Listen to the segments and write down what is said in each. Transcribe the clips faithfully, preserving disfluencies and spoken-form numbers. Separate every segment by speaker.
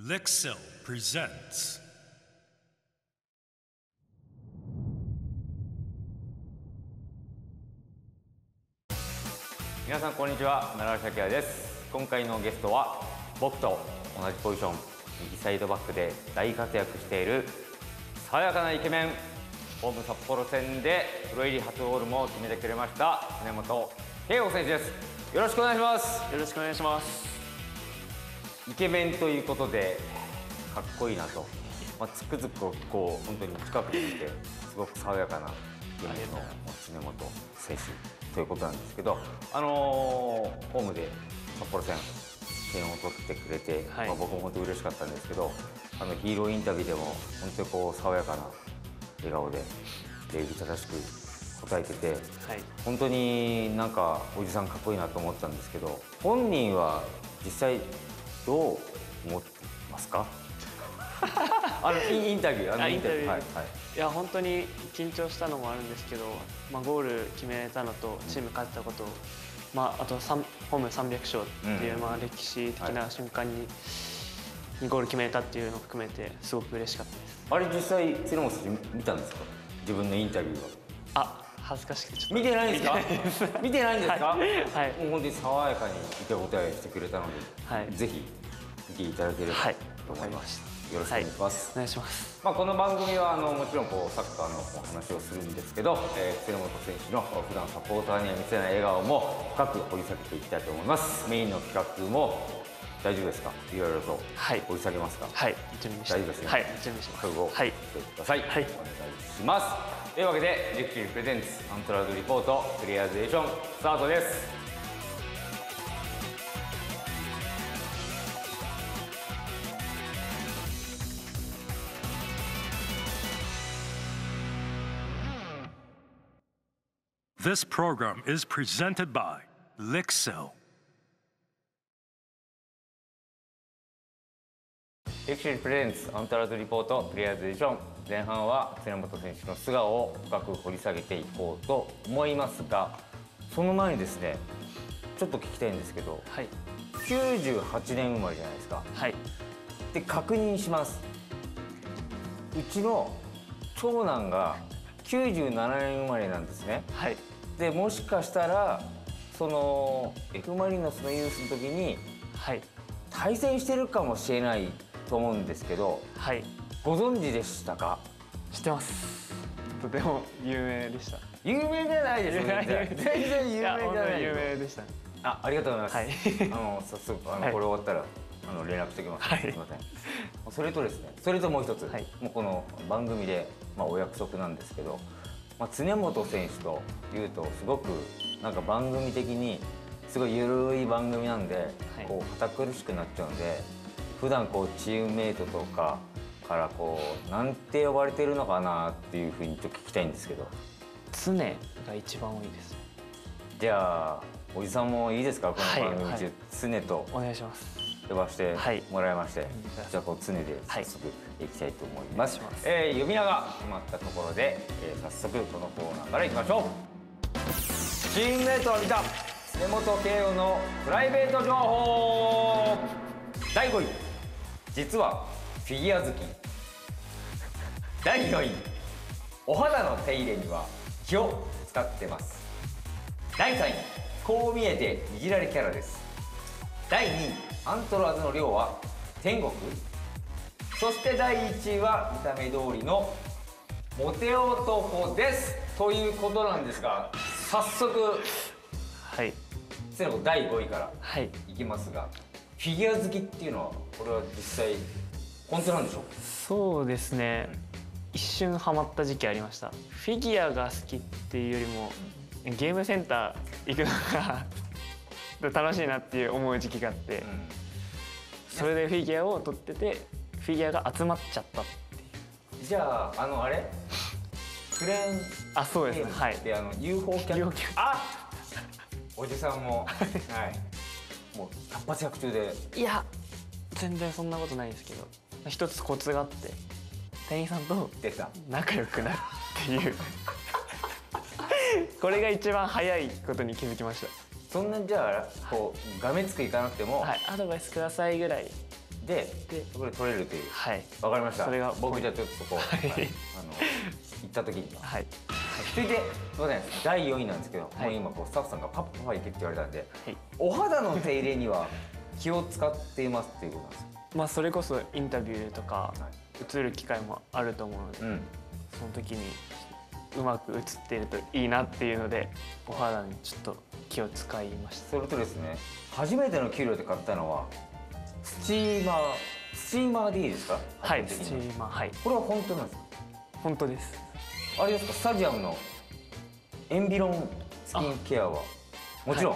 Speaker 1: Lixil presents
Speaker 2: 皆さんこんにちは、奈良崎也です。今回のゲストは僕と同じポジション、右サイドバックで大活躍している爽やかなイケメン、ホーム札幌戦でプロ入り初ゴールも決めてくれました常本圭吾選手です。よろしくお願いします。
Speaker 3: よろしくお願いします。
Speaker 2: イケメンということでかっこいいなと、まあ、つくづくこう本当に近くで見てすごく爽やかなイケメンの常本選手ということなんですけど、あのー、ホームで札幌戦点を取ってくれて、はい、まあ、僕も本当に嬉しかったんですけど、あのヒーローインタビューでも本当にこう爽やかな笑顔で礼儀正しく答えてて、はい、本当になんかおじさんかっこいいなと思ったんですけど、本人は実際どう思ってますか？あのインタビュー、あのインタビュー、はいはい、
Speaker 3: いや本当に緊張したのもあるんですけど、まあ、ゴール決めたのとチーム勝ったこと、うん、まあ、あとホームさんびゃく勝っていう、うん、まあ歴史的な瞬間に、はい、ゴール決めたっていうのを含めてすごく嬉しかったです。
Speaker 2: あれ実際常本選手見たんですか？自分のインタビューは。
Speaker 3: あ、恥ずかしくてちょっと
Speaker 2: 見てないんですか？見てないんですか？はい、
Speaker 3: はい、
Speaker 2: もう本当に爽やかに受け答えしてくれたので、はい、ぜひ見ていただければと思います。はい、よろしくお願いします。
Speaker 3: はい、お願いします。
Speaker 2: まあこの番組はあのもちろんこうサッカーのお話をするんですけど、えー、常本選手の普段サポーターには見せない笑顔も深く掘り下げていきたいと思います。メインの企画も大丈夫ですか？いろいろと掘り下げますか？
Speaker 3: はい、準備して。
Speaker 2: 大丈夫ですね。
Speaker 3: はい、準備します。
Speaker 2: 覚悟してください。はい、お願いします。というわけでリクシルプレゼンツアントラードリポートクリアゼーションスタートです。
Speaker 1: This program is presented by Lixil.
Speaker 2: リクシルプレゼンツアントラードリポートクリアゼーション、前半は常本選手の素顔を深く掘り下げていこうと思いますが、その前にですね、ちょっと聞きたいんですけど、はい、きゅうじゅうはちねん生まれじゃないですか。はい、で確認します。うちの長男がきゅうじゅうななねん生まれなんですね。はい、でもしかしたらその F マリノスのユースの時に、はい、対戦してるかもしれないと思うんですけど、はい、ご存知でしたか？
Speaker 3: 知ってます。とても有名でした。
Speaker 2: 有名じゃないですよね。全然有名じゃない。
Speaker 3: 有名でした。
Speaker 2: あ、ありがとうございます。はい、あの早速あの、はい、これ終わったらあの連絡しておきます。はい、すみません。それとですね、それともう一つ、はい、もうこの番組でまあお約束なんですけど、まあ、常本選手というとすごくなんか番組的にすごい緩い番組なんで、はい、こう堅苦しくなっちゃうんで、普段こうチームメイトとかからこうなんて呼ばれてるのかなっていうふうにちょっと聞きたいんですけど。
Speaker 3: 常が一番多いです。じ
Speaker 2: ゃあおじさんもいいですか？この番組中、はいはい、常と
Speaker 3: お願いします。
Speaker 2: 呼ばせてもらいまして、はい、じゃあこう常で早速いきたいと思います。はい、えー、呼び名が決まったところで、えー、早速このコーナーからいきましょう。チームメートを見た常本圭吾のプライベート情報だいごい、実はフィギュア好き。だいよんい、お肌の手入れには気を使ってます。だいさんい、こう見えていじられキャラです。だいにい、アントラーズの寮は天国。そしてだいいちいは見た目通りのモテ男ですということなんですが、早速はい、常本だいごいからいきますが、はい、フィギュア好きっていうのはこれは実際本当なんでしょうか？
Speaker 3: そうですね、一瞬ハマった時期ありました。フィギュアが好きっていうよりもゲームセンター行くのが楽しいなっていう思う時期があって、うん、それでフィギュアを取っててフィギュアが集まっちゃったっていう。
Speaker 2: じゃああのあれクレーン
Speaker 3: あ、そうですね、はい、
Speaker 2: であの ユーフォー キャッチ、あおじさんもはいもう百発百中で。
Speaker 3: いや全然そんなことないですけど、一つコツがあって店員さんと仲良くなるっていうこれが一番早いことに気づきました。
Speaker 2: そんなじゃあこうがめつくいかなくても、
Speaker 3: はい、アドバイスくださいぐらい
Speaker 2: でこれ取れるという。
Speaker 3: はい。
Speaker 2: わかりました。
Speaker 3: それが
Speaker 2: 僕じゃあちょっとそこ、はい、あの行った時には。はい。続いてすみませんだいよんいなんですけど、はい、もう今こうスタッフさんがパッパパ行けって言われたんで、はい、お肌の手入れには気を使っていますっていうことなんですか。
Speaker 3: まあそれこそインタビューとか映る機会もあると思うので、はい、その時にうまく映っているといいなっていうのでお肌にちょっと気を使いました。
Speaker 2: それとですね、初めての給料で買ったのはスチーマースチーマーでいいですか。
Speaker 3: はい、スチーマー。はい。
Speaker 2: これは本当なんですか。
Speaker 3: 本当です。あ
Speaker 2: れですか、スタジアムのエンビロンスキンケアはもちろん、はい、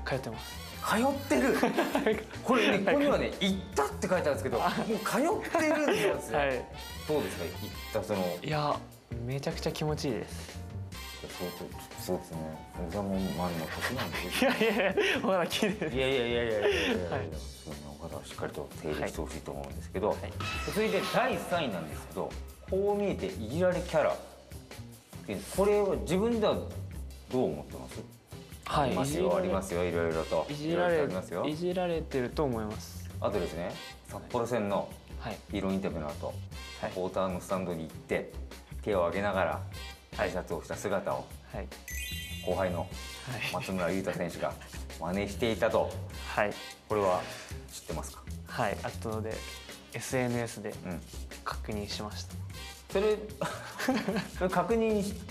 Speaker 3: 通ってます。
Speaker 2: 通ってるこれね、ここにはね「行った」って書いてあるんですけど、もう通ってるんですよ、はい、どうですか、行ったその。
Speaker 3: いや、めちゃくちゃ気持ちいいです。
Speaker 2: そうそうですね、僕はもうまあ年なんで。
Speaker 3: いやいやいや、まだ綺麗。
Speaker 2: いやいやいやいやいやいや、お肌はしっかりと手入れしてほしいと思うんですけど、はい、続いてだいさんいなんですけど、こう見えていじられキャラっていう、これは自分ではどう思ってます？はい、ありますよ、ありますよ、いろいろと。
Speaker 3: いじられ、いじられてると思います。
Speaker 2: あとですね、札幌戦のヒーローインタビューの後、サポーターのスタンドに行って手を挙げながら挨拶をした姿を、はい、後輩の松村雄太選手が真似していたと。はい、これは知ってますか？
Speaker 3: はい、後で エスエヌエス で確認しました。
Speaker 2: それそれ確認して、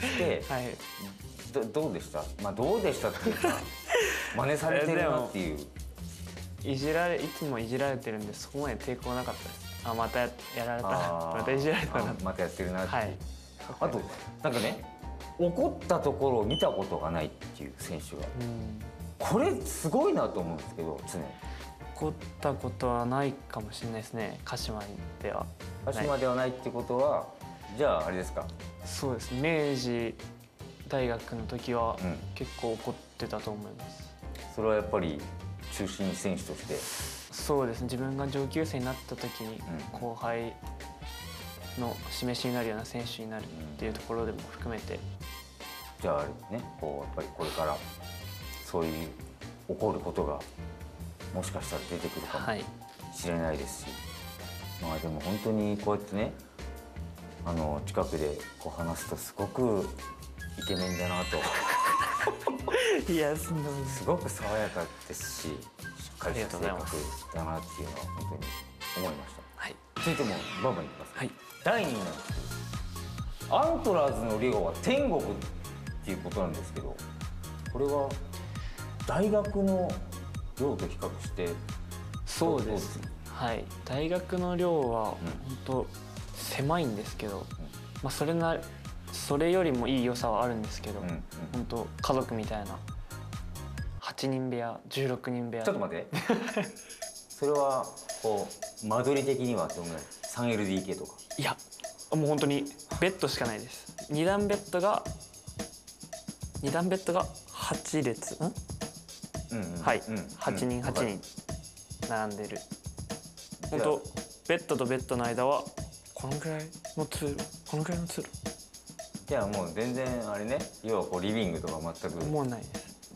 Speaker 2: はい、ど, どうでした？まあどうでしたっていうか真似されてるなっていう。
Speaker 3: いじられいつもいじられてるんで、そこまで抵抗なかったです。あ、またやられた、またいじられたな、
Speaker 2: またやってるなって。はい、あとなんかね、怒ったところを見たことがないっていう選手が、これすごいなと思うんですけど、常に
Speaker 3: 怒ったことはないかもしれないですね。鹿島では
Speaker 2: 鹿島ではないってことは、じゃああれですか。
Speaker 3: そうですね、明治大学の時は結構怒ってたと思います。
Speaker 2: うん、それはやっぱり中心選手として。
Speaker 3: そうですね、自分が上級生になった時に後輩の示しになるような選手になるっていうところでも含めて、うん、
Speaker 2: じゃああれね、こうやっぱりこれからそういう起こることがもしかしたら出てくるかもしれないですし、はい、まあでも本当にこうやってね、あの近くでこう話すとすごくイケメンだなと
Speaker 3: いや、す
Speaker 2: ごく爽やかですし、しっかりした性格だなっていうのは本当に思いました。はい、続いてもバンバンいきます。はい、だいにいなんですけど、アントラーズの寮は天国っていうことなんですけど、これは大学の寮と比較して。
Speaker 3: そうです。はい、大学の寮は本当狭いんですけど、うん、まあそれなそれよりもいい良さはあるんですけど、うん、うん、本当家族みたいなはちにん部屋、じゅうろくにん部屋。
Speaker 2: ちょっと待ってそれはこう間取り的にはどのぐらい？ スリーエルディーケー とか？
Speaker 3: いや、もう本当にベッドしかないです。にだんベッドがにだんベッドがはちれつ、ん？うんうん、はい、うん、はちにんはちにん並んでる。本当ベッドとベッドの間はこのぐらいの通路、このぐらいの通路。
Speaker 2: じゃあもう全然あれね、要はこうリビングとか全く
Speaker 3: もうないです。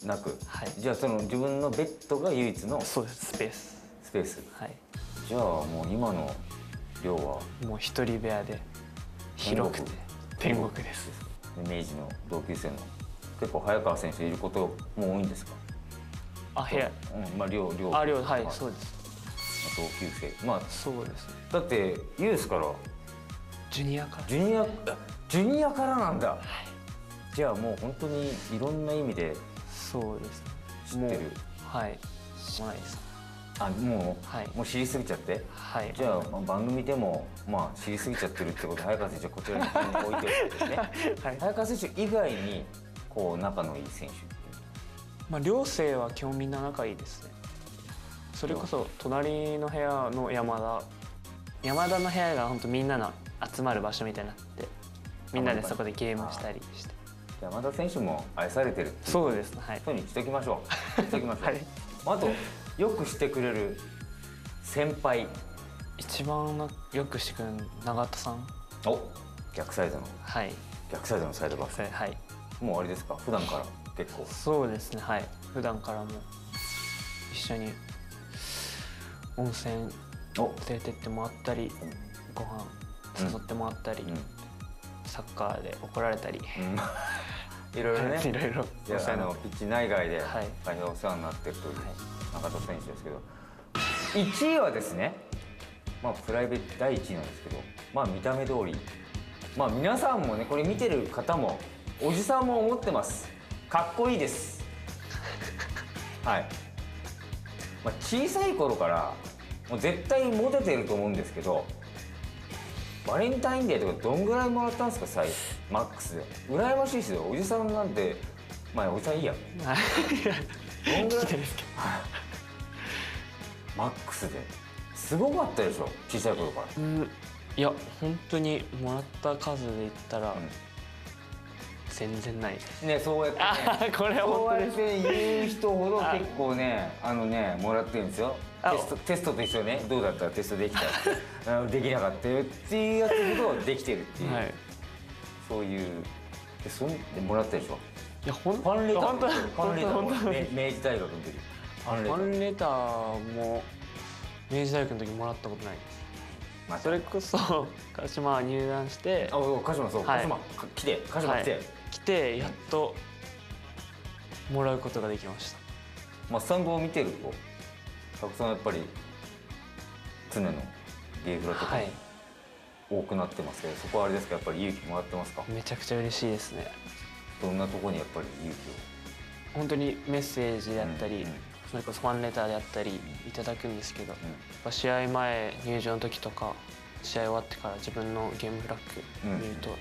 Speaker 2: なく、はい、じゃあその自分のベッドが唯一の。
Speaker 3: そうです、スペース。
Speaker 2: スペース。はい。じゃあもう今の寮は
Speaker 3: もう一人部屋で広くて天国です。
Speaker 2: 明治の同級生の結構早川選手いることも多いんですか？
Speaker 3: あ、部屋。
Speaker 2: うん、まあ寮寮。
Speaker 3: あ、寮、はい、そうです。
Speaker 2: 同級生、まあ
Speaker 3: そうです。
Speaker 2: だってユースから。
Speaker 3: ジュニアから。
Speaker 2: ジュニア、ジュニアからなんだ。はい、じゃあもう本当にいろんな意味で。
Speaker 3: そうです。
Speaker 2: 知ってる。
Speaker 3: はい。知らないです。
Speaker 2: あ、もう、はい、もう知りすぎちゃって。はい。じゃあ、まあ、番組でも、まあ、知りすぎちゃってるってことで、早川選手はこちらに置いておいてですね。はい、早川選手以外に、こう仲のいい選手っていう。
Speaker 3: まあ、寮生は基本みんな仲いいですね。それこそ隣の部屋の山田、山田の部屋が本当みんなの集まる場所みたいになって、みんなでそこでゲームしたりして。
Speaker 2: 山田選手も愛されてるっていう。
Speaker 3: そうですね。はい。
Speaker 2: そうにしておきましょう。しておきましょう。はい。あとよくしてくれる先輩。一
Speaker 3: 番よくしてくれる永田さん。
Speaker 2: お、逆サイドの。
Speaker 3: はい。
Speaker 2: 逆サイドのサイドバック。
Speaker 3: はい。
Speaker 2: もうあれですか。普段から結構。
Speaker 3: そうですね。はい。普段からも一緒に温泉連れてってもらったり、ご飯誘ってもらったり、
Speaker 2: うん、
Speaker 3: サッカーで怒られたり、
Speaker 2: うん、いろいろね
Speaker 3: いろいろ
Speaker 2: いやあのピッチ内外で
Speaker 3: はい
Speaker 2: 大変お世話になっているという中田選手ですけど、いちいはですね、まあプライベートだいいちいなんですけど、まあ見た目通り、まあ皆さんもねこれ見てる方もおじさんも思ってます。かっこいいです。はい。まあ、小さい頃からもう絶対モテてると思うんですけど、バレンタインデーとかどんぐらいもらったんですか、サイズマックスで。羨ましいですよ。おじさんなんて、まあおじさんいいや。どんぐらいマックスですごかったでしょ、小さい頃から。
Speaker 3: うん、いや本当にもらった数で言ったら、うん、全然ない
Speaker 2: ね。そうやってね、
Speaker 3: これは本当に
Speaker 2: そうやって言う人ほど結構ね、あのねもらってるんですよ。テストテストと一緒ね、どうだったらテストできたってできなかったよっていうやつほどできてるっていう、はい、そういうでそんでもらったでしょ。
Speaker 3: いやほん
Speaker 2: ファンレター、
Speaker 3: 本当
Speaker 2: ファンレターも明治大学の時
Speaker 3: ファンレターも明治大学の時もらったことないです。まあ、それこそ鹿島入団して、
Speaker 2: あ、鹿島そう、はい、鹿島来て鹿島来て、はい、
Speaker 3: 来てやっともらうことができました。
Speaker 2: まあスタンドを見てるとたくさんやっぱり常のゲーフラとか多くなってますけど、そこはあれですか、やっぱり勇気もらってますか？
Speaker 3: めちゃくちゃ嬉しいですね。
Speaker 2: どんなところにやっぱり勇気を？
Speaker 3: 本当にメッセージであったり、うんうん、それこそファンレターであったりいただくんですけど、うん、やっぱ試合前入場の時とか試合終わってから自分のゲームフラッグ見ると、うん、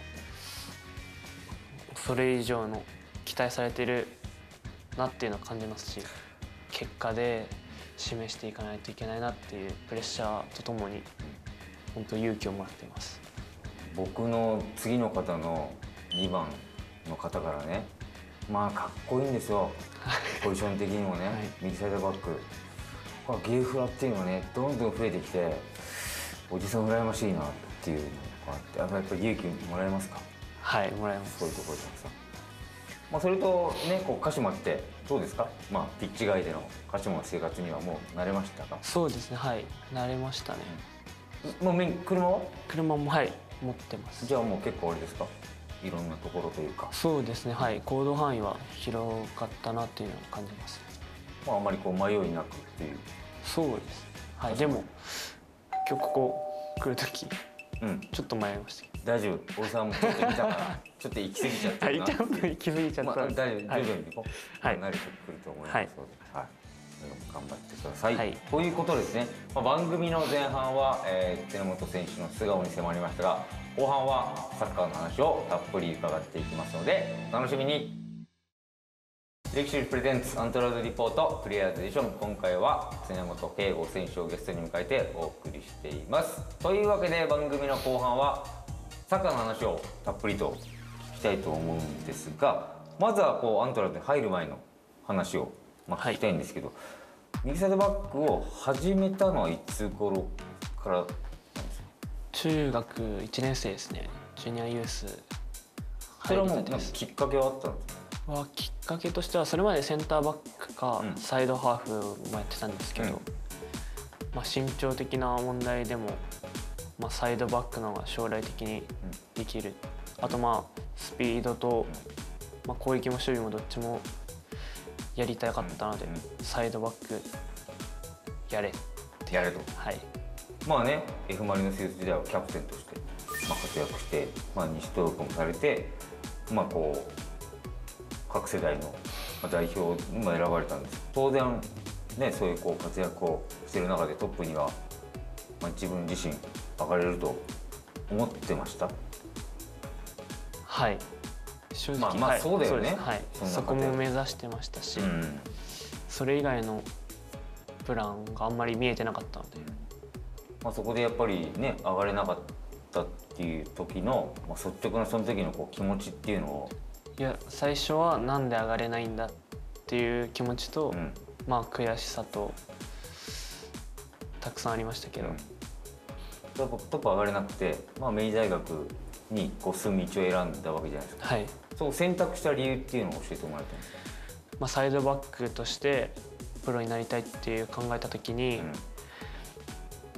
Speaker 3: それ以上の期待されてるなっていうのを感じますし、結果で示していかないといけないなっていうプレッシャーとともに本当勇気をもらっています。
Speaker 2: 僕の次の方のにばんの方からね、まあかっこいいんですよポジション的にもね、はい、右サイドバック、まあ、ゲーフラっていうのがねどんどん増えてきて、おじさん羨ましいなっていうのがあって、やっぱり勇気もらえますか？
Speaker 3: はい、もらえます。
Speaker 2: そういうところでさ、まあ、それとねこう鹿島ってどうですか？まあピッチ外での鹿島の生活にはもう慣れましたか？
Speaker 3: そうですね、はい、慣れましたね。
Speaker 2: もう車は？
Speaker 3: 車もはい持ってます。
Speaker 2: じゃあもう結構あれですか、いろんなところというか。
Speaker 3: そうですね、はい、行動範囲は広かったなっていうのを感じます。
Speaker 2: まああまりこう迷いなくっていう。
Speaker 3: そうです、はい。でも今日ここ来る時、うん、ちょっと迷いました。
Speaker 2: 大丈夫、おじさんもちょっと見たからちょっと行き過ぎちゃったな。
Speaker 3: はい、ちょっと行き過ぎちゃった。まあ、
Speaker 2: 大丈夫、徐々に行こう。はい、慣れてくると思いますので、はい、はい頑張ってください、はい、ということですね、まあ、番組の前半は、えー、寺本選手の素顔に迫りましたが、後半はサッカーの話をたっぷり伺っていきますのでお楽しみに。歴史プレゼンツアントラーズリポートプレイヤーズエディション、今回は常本圭吾選手をゲストに迎えてお送りしています。というわけで番組の後半はサッカーの話をたっぷりと聞きたいと思うんですが、まずはこうアントラーズに入る前の話をまあ聞きたいんですけど、はい、右サイドバックを始めたのはいつ頃からなんですか？
Speaker 3: 中学いちねん生ですね。ジュニアユース。
Speaker 2: それはもうきっかけはあったんですか？
Speaker 3: はきっかけとしてはそれまでセンターバックかサイドハーフもやってたんですけど、うん、まあ身長的な問題でも、まあ、サイドバックの方が将来的にできる、うん、あとまあスピードと、まあ、攻撃も守備もどっちもやりたかったので、うんうん、サイドバックやれ
Speaker 2: やれと。
Speaker 3: はい。ま
Speaker 2: あね F マリノスユース時代はキャプテンとしてまあ活躍して、まあ、西東北もされて、まあこう各世代の代表にも選ばれたんです。当然ねそういうこう活躍をしている中でトップには、まあ、自分自身上がれると思ってました？
Speaker 3: はい。正直
Speaker 2: まあまあそうだよね。
Speaker 3: はい。そこも目指してましたし、うん、それ以外のプランがあんまり見えてなかったので、
Speaker 2: まあそこでやっぱりね上がれなかったっていう時の、まあ、率直なその時のこう気持ちっていうのを。
Speaker 3: いや最初はなんで上がれないんだっていう気持ちと、うん、まあ悔しさとたくさんありましたけど、うん、
Speaker 2: トップ上がれなくて、まあ、明治大学にこう進む道を選んだわけじゃないですか。はい。そう選択した理由っていうのを教えてもらえたんですか？
Speaker 3: まあサイドバックとしてプロになりたいっていう考えた時に、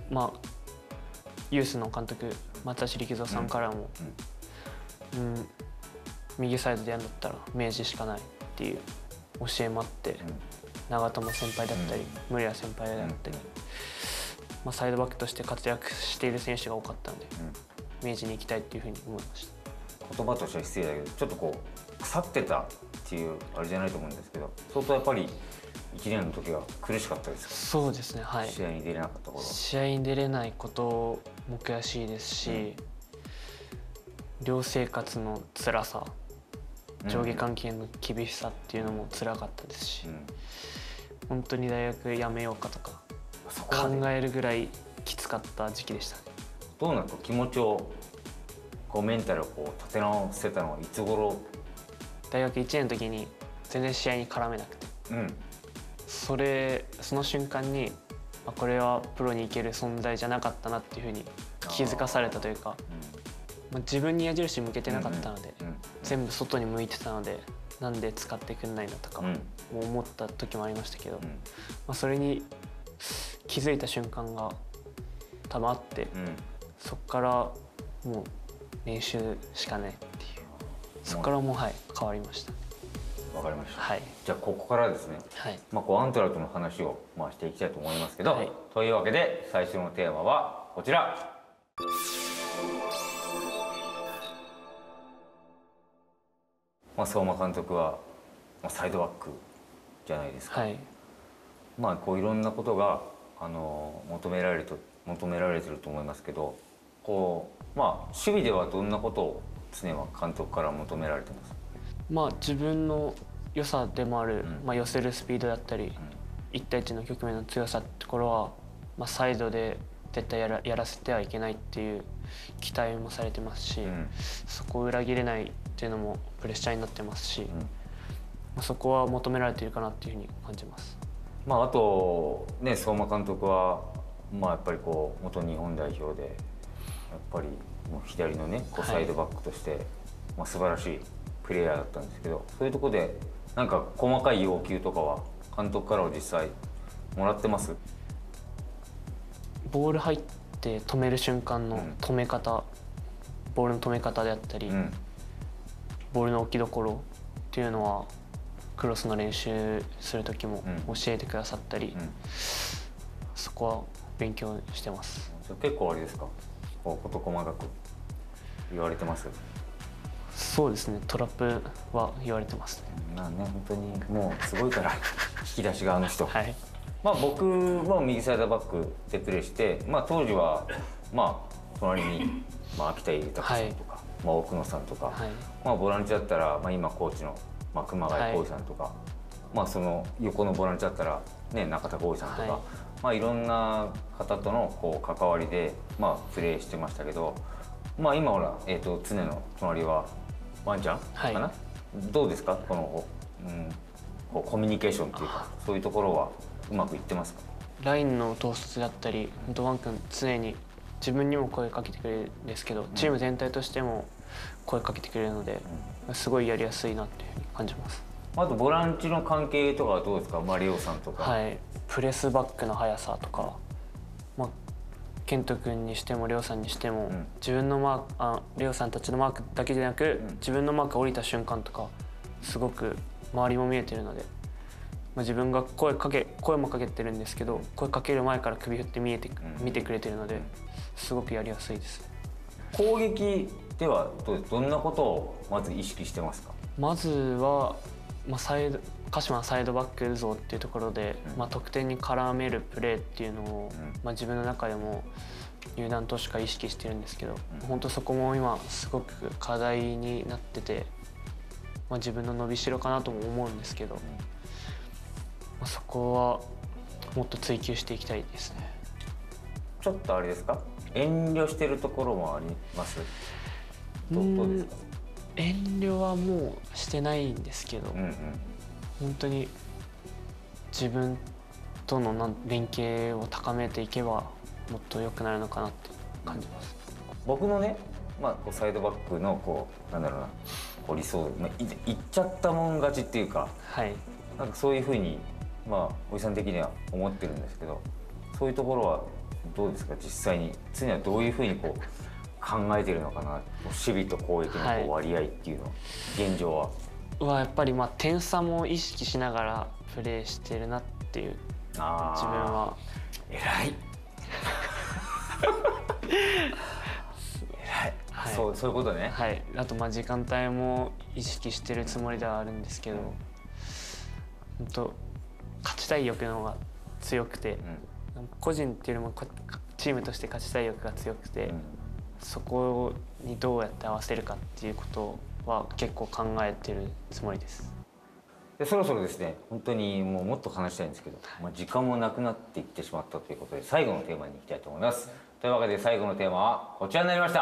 Speaker 3: まあユースの監督松橋力三さんからも、うん、うん、右サイドでやるんだったら明治しかないっていう教えもあって、うん、長友先輩だったり、うん、森谷先輩だったり、うん、まあ、サイドバックとして活躍している選手が多かったので、うん、明治に行きたいっていうふうに思いました。
Speaker 2: 言葉としては失礼だけどちょっとこう腐ってたっていうあれじゃないと思うんですけど、相当やっぱりいちねんの時は苦しかったですか？
Speaker 3: そうですね、はい。
Speaker 2: 試合に出れなかったこと、
Speaker 3: 試合に出れないことも悔しいですし、うん、寮生活の辛さ、上下関係の厳しさっていうのも辛かったですし、うん、本当に大学辞めようかとか考えるぐらいきつかった時期でした。
Speaker 2: どうなんですか、気持ちをこうメンタルをこう立て直せたのはいつ頃？
Speaker 3: 大学いちねんの時に全然試合に絡めなくて、うん、それその瞬間にあこれはプロに行ける存在じゃなかったなっていうふうに気づかされたというか、まあ、自分に矢印向けてなかったので、うんうん、全部外に向いてたのでなんで使ってくんないのとかも思った時もありましたけど、うん、まあ、それに気づいた瞬間が多分あって、うん、そこからもう練習しかないっていう、そこからもう、はい、変わりました。
Speaker 2: わかりました、
Speaker 3: はい、
Speaker 2: じゃあここからですね、はい、まあ、こうアントラートの話をまあしていきたいと思いますけど、はい、というわけで最初のテーマはこちら。まあ、相馬監督は、まあ、サイドバックじゃないですか、はい、まあこういろんなことがあの求められると求められてると思いますけど、こう、まあ、守備ではどんなことを常は監督から求められてますか？
Speaker 3: まあ、自分の良さでもある、うん、まあ、寄せるスピードだったり、うん、いち対いちの局面の強さってところは、まあ、サイドで絶対やら、やらせてはいけないっていう期待もされてますし、うん、そこを裏切れないっていうのもプレッシャーになってますし、うん、まあ、そこは求められているかなっていうふうに感じます。
Speaker 2: まあ、あと、ね、相馬監督は、まあ、やっぱりこう元日本代表でやっぱりもう左のねこうサイドバックとして、はい、まあ、素晴らしいプレーヤーだったんですけど、そういうところでなんか細かい要求とかは監督からは実際もらってます？
Speaker 3: ボール入って止める瞬間の止め方、うん、ボールの止め方であったり、うん、ボールの置きどころっていうのはクロスの練習する時も教えてくださったり、うんうん、そこは勉強してます。
Speaker 2: 結構あれですか、こう事細かく言われてます？
Speaker 3: そうですね、トラップは言われてますね。
Speaker 2: まあね、本当にもうすごいから引き出しがあの人、はい、まあ僕も右サイドバックでプレーして、まあ、当時はまあ隣に、まあ、秋田豊さんとか、はい、まあ、奥野さんとか、はい、まあ、ボランチだったら、まあ、今コーチの、まあ、熊谷浩二さんとか、はい、まあ、その横のボランチだったら、ね、中田浩二さんとか、はい、まあ、いろんな方とのこう関わりで、まあ、プレーしてましたけど、まあ、今ほら、えーと、常の隣はワンちゃんかな、はい、どうですかこの、うん、こうコミュニケーションっていうか、そういうところはうまくいってますか？
Speaker 3: ラインの統率だったり、本当ワン君常に自分にも声かけてくれるんですけど、うん、チーム全体としても声かけてくれるので、うん、すごいやりやすいなっていうふうに感じます。
Speaker 2: あとボランチの関係とかはどうですか？マリオさんとか。
Speaker 3: はい、プレスバックの速さとか、まあ、健人君にしてもレオさんにしても、うん、自分のマークあレオさんたちのマークだけじゃなく、うん、自分のマークが降りた瞬間とかすごく周りも見えてるので、まあ、自分が声かけ声もかけてるんですけど、声かける前から首振って見えて、うん、見てくれてるのですごくやりやすいです。
Speaker 2: 攻撃ではどうどんなことをまず意識してますか？ま
Speaker 3: ずは、まあ、サイド鹿島サイドバック像っていうところで、うん、まあ、得点に絡めるプレーっていうのを、うん、まあ、自分の中でも入団当初から意識してるんですけど、うん、本当そこも今すごく課題になってて、まあ、自分の伸びしろかなとも思うんですけど、うん、まあ、そこはもっと追求していきたいですね。
Speaker 2: ちょっとあれですか、遠慮してるところもあります？どう、どうですか？
Speaker 3: 遠慮はもうしてないんですけど、うんうん、本当に自分との連携を高めていけばもっと良くなるのかなって感じます。
Speaker 2: 僕のね、まあ、こうサイドバックのこうなんだろうな、こう理想、まあ、いっちゃったもん勝ちっていうか、はい、なんかそういうふうに、まあ、おじさん的には思ってるんですけど、そういうところはどうですか実際に常にはどういうふうにこう考えてるのかな、守備と攻撃のこう割合っていうのは、はい、現状は。
Speaker 3: はやっぱりまあ点差も意識しながらプレーしてるなっていう。あ自分は
Speaker 2: 偉い偉い、はい、そうそういうことね。
Speaker 3: はい。あとまあ時間帯も意識してるつもりではあるんですけど、本当勝ちたい欲の方が強くて、うん、個人っていうよりもチームとして勝ちたい欲が強くて、うん、そこにどうやって合わせるかっていうことは結構考えてるつもりです。
Speaker 2: でそろそろですね、本当にもうもっと話したいんですけど、まあ、時間もなくなっていってしまったということで最後のテーマに行きたいと思います。というわけで最後のテーマはこちらになりました。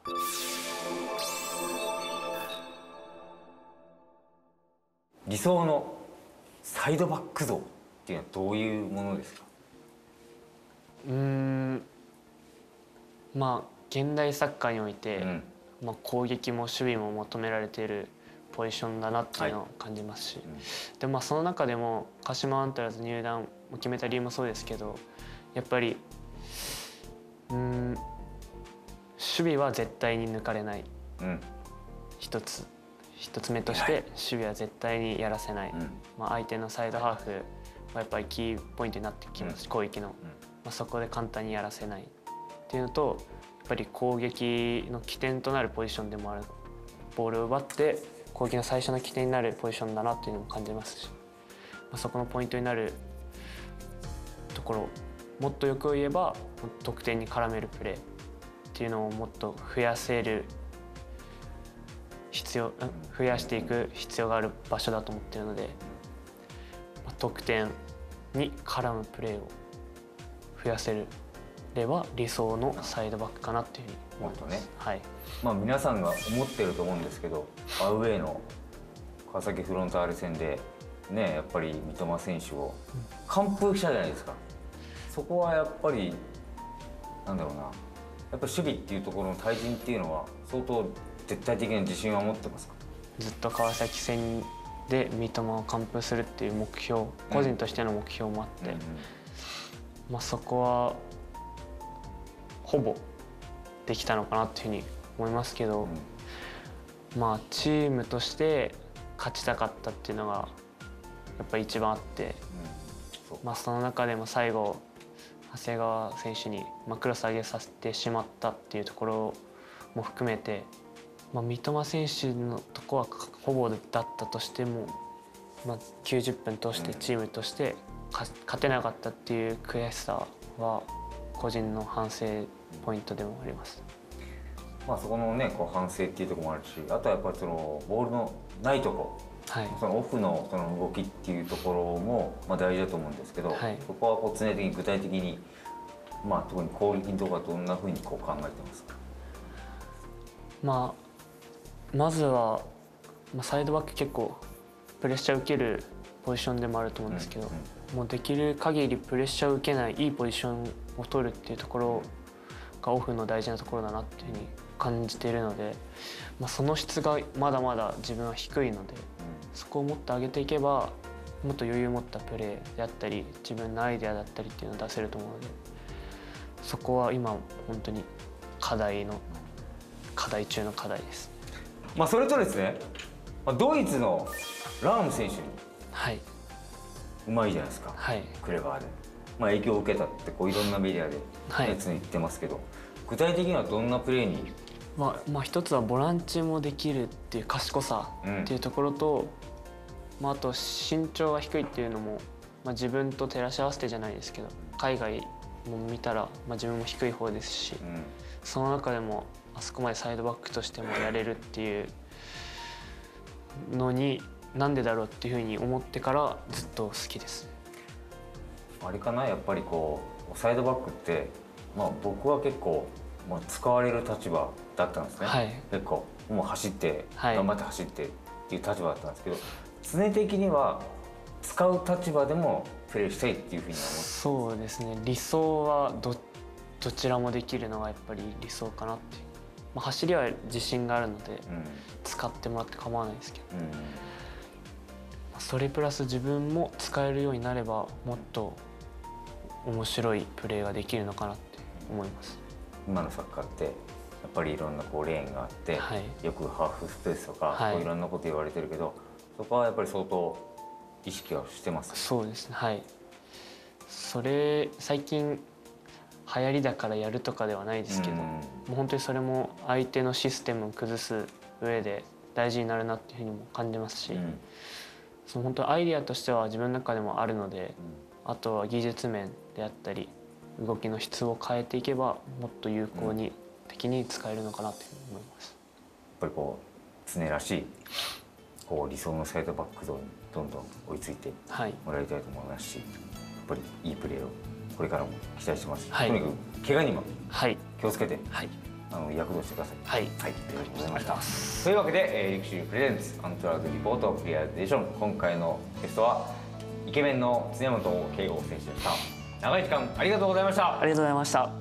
Speaker 2: 理想のサイドバック像っていうのはどういうものですか？
Speaker 3: うーんまあ現代サッカーにおいて、うん、まあ、攻撃も守備も求められているポジションだなっていうのを感じますし、はい、うん、でまあその中でも鹿島アントラーズ入団を決めた理由もそうですけど、やっぱりうん守備は絶対に抜かれない、うん、一つ一つ目として守備は絶対にやらせない、うん、まあ、相手のサイドハーフはやっぱりキーポイントになってきますし、うん、攻撃の、うん、まあ、そこで簡単にやらせないっていうのと、やっぱり攻撃の起点となるポジションでもある、ボールを奪って攻撃の最初の起点になるポジションだなっていうのも感じますし、まあ、そこのポイントになるところ、もっとよく言えば得点に絡めるプレーっていうのをもっと増やせる必要、増やしていく必要がある場所だと思っているので、まあ、得点に絡むプレーを増やせれば理想のサイドバックかなっていうふうに思ってます。ね、はい。まあ
Speaker 2: 皆さんが思ってると思うんですけど、アウェーの川崎フロンターレ戦でね、やっぱり三笘選手を完封したじゃないですか。そこはやっぱりなんだろうな、やっぱり守備っていうところの対人っていうのは相当絶対的な自信は持ってますか？
Speaker 3: ずっと川崎戦で三笘を完封するっていう目標、個人としての目標もあって、うんうん、まあそこはほぼできたのかなっていうふうに思いますけど、うん、まあチームとして勝ちたかったっていうのがやっぱり一番あって、うん、そまあその中でも最後長谷川選手にまあクロス上げさせてしまったっていうところも含めて、まあ、三笘選手のとこはほぼだったとしても、まあ、きゅうじゅっぷん通してチームとして勝てなかったっていう悔しさは個人の反省ポイントでもあります。
Speaker 2: まあそこのねこう反省っていうところもあるし、あとはやっぱりそのボールのないとこ、はい、そのオフのその動きっていうところもまあ大事だと思うんですけど、はい、そこはこう常に具体的に、まあ特に攻撃のところはどんなふうにこう考えてますか？
Speaker 3: まあまずは、まあ、サイドバック結構プレッシャー受けるポジションでもあると思うんですけど、うんうん、もうできる限りプレッシャーを受けないいいポジションを取るっていうところがオフの大事なところだなっていうふうに感じているので、まあ、その質がまだまだ自分は低いので、うん、そこをもっと上げていけばもっと余裕を持ったプレーであったり自分のアイデアだったりっていうのを出せると思うので、そこは今本当に課題の課題中の課題です。
Speaker 2: まあそれとですね、ドイツのラーム選手に、
Speaker 3: はい、
Speaker 2: うまいじゃないですか、はい、クレバーで、まあ、影響を受けたってこういろんなメディアでやつに言ってますけど、はい、具体的にはどんなプレーに、
Speaker 3: まあ、まあ一つはボランチもできるっていう賢さっていうところと、うん、まあ、あと身長が低いっていうのも、まあ、自分と照らし合わせてじゃないですけど海外も見たら、まあ、自分も低い方ですし、うん、その中でもあそこまでサイドバックとしてもやれるっていうのになんでだろうっていうふうに思ってからずっと好きです。
Speaker 2: あれかな、やっぱりこうサイドバックって、まあ、僕は結構、まあ、使われる立場だったんですね、はい、結構もう走って、はい、頑張って走ってっていう立場だったんですけど、常的には使う立場でもプレーしたいっていうふうには思って。
Speaker 3: そうですね、理想は ど, どちらもできるのがやっぱり理想かなっていう、まあ、走りは自信があるので、うん、使ってもらって構わないですけど、うん、それプラス自分も使えるようになればもっと面白いプレーができるのかなって思います。
Speaker 2: 今のサッカーってやっぱりいろんなこうレーンがあって、はい、よくハーフスペースとか、はい、こういろんなこと言われてるけど、そこはやっぱり相当意識はしてます。
Speaker 3: そうですね、はい。それ最近流行りだからやるとかではないですけど、うん、もう本当にそれも相手のシステムを崩す上で大事になるなっていうふうにも感じますし、うん、その本当アイデアとしては自分の中でもあるので、うん、あとは技術面であったり動きの質を変えていけばもっと有効に、うん、的に使えるのかなというふうに思います。やっ
Speaker 2: ぱりこう常らしいこう理想のサイドバック像にどんどん追いついてもらいたいと思いますし、はい、やっぱりいいプレーをこれからも期待してますし、はい、とにかく怪我にも気をつけて、はい、あの躍動してください。はい、はい、ありがとうございました。というわけで、えー、陸手プレゼンツアントラードリポートクリアデーション、今回のゲストはイケメンの常本圭吾選手でした。長い時間ありがとうございました。
Speaker 3: ありがとうございました。